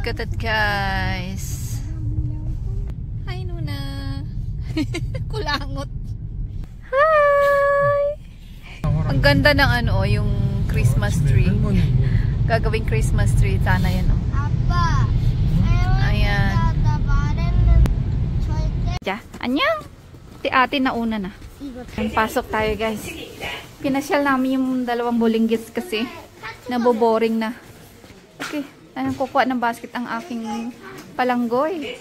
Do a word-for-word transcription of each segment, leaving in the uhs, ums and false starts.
Look at it, guys. Hi, Nuna. Kulangot. Hi! Ang ganda ng ano, yung Christmas tree. Gagawing Christmas tree. Sana yan, oh. Ayan. Ja, anyang. Si ate nauna na. Pasok tayo, guys. Pinasyal namin yung dalawang bulinggits kasi naboboring na. Okay. Anong kukuha ng basket ang aking palanggoy?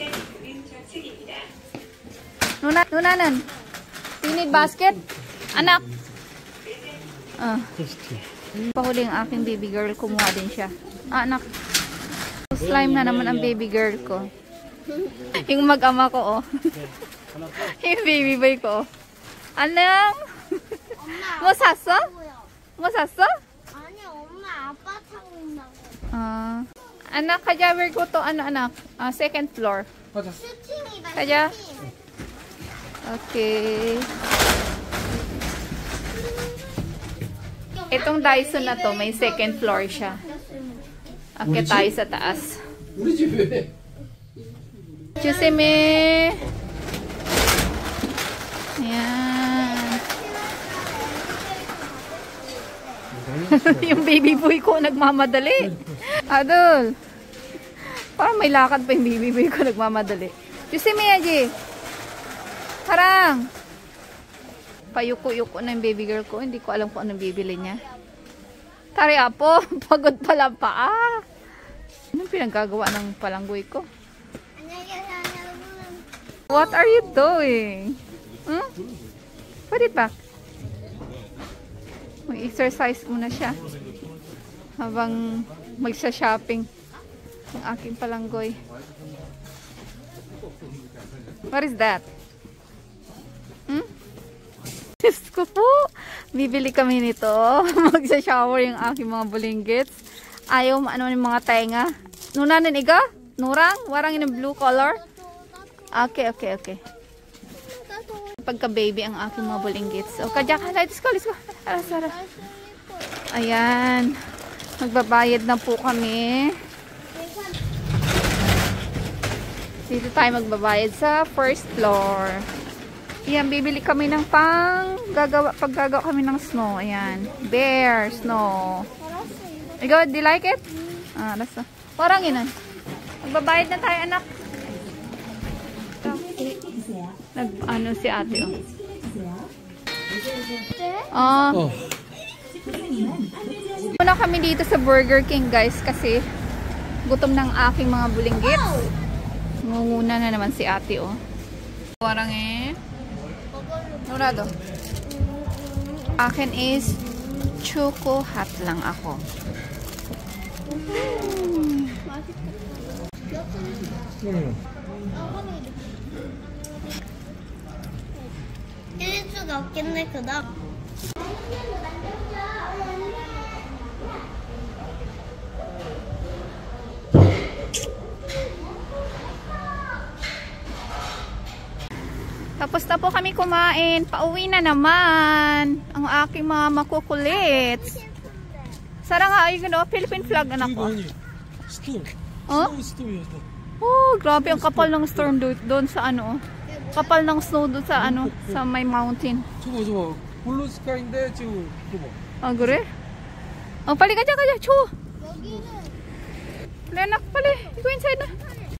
Nuna, nunanan. You need basket? Anak. Ah. Pahuli ang aking baby girl. Kumuha din siya. Ah, anak. Slime na naman ang baby girl ko. Yung mag-ama ko, oh. Yung baby boy ko, oh. Anong? Mo 샀어? Mo 샀어? 아니, 엄마 아빠 타고 온다고. Ah. Anak, kaya we're go to ano anak? Uh, second floor. 슈팅이다. Kaya? 슈팅. Okay. Itong Dyson na to, may second floor siya. Akit tayo sa taas. 우리 집에. Juseme! Ayan. Yung baby boy ko nagmamadali. Adol. Parang may lakad pa yung baby boy ko nagmamadali. Juseme, Aji. Parang. Payuko-yuko na yung baby girl ko. Hindi ko alam kung anong bibili niya. Tari apo. Pagod pala pa. Ah. Anong pinagagawa ng palanggoy ko? What are you doing? Hmm? Put it back. Mag-exercise muna siya. Habang magsa-shopping ang aking palanggoy. What is that? Hmm? Diyos ko po. Bibili kami nito. Magsa-shower yung aking mga bulinggits. Ayaw ano yung mga tenga. Nunanin iga? Nurang? Warang in blue color? Okay, okay, okay. Pagka-baby ang aking mga bulinggits. O, kadya ka. Let's go, let's go. Aras, aras. Ayan. Magbabayad na po kami. Dito tayo magbabayad sa first floor. Ayan, bibili kami ng pang gagawa, paggagawa kami ng snow. Ayan. Bear, snow. Ikaw, do you like it? Ah, nasa. Parang yun. Magbabayad na tayo, anak. Nag, ano si ate, oh. Oh. Muna kami dito sa Burger King, guys, kasi gutom ng aking mga bulinggits. Ngunguna na naman si ate, oh. Parang eh. Nurado. Akin is choco hot lang ako. 응. 일 수가 없겠네, 그다음. Tapos na po kami kumain. Pauwi na naman ang aking mga makukulits. Sara nga, ay gano'n, Philippine flag anak ko. 스톰. Oh? 스노우 스톰이었어. Oh, grabe ang kapal ng storm doon sa ano. Kapal ng snow doon sa ano, sa may mountain. 저거 저거 블루 스카이인데 지금 이거 봐. Ah, gure? Oh, pali ka dyan, ka dyan. Chu! 여기는 Pali anak, pali. Go inside na.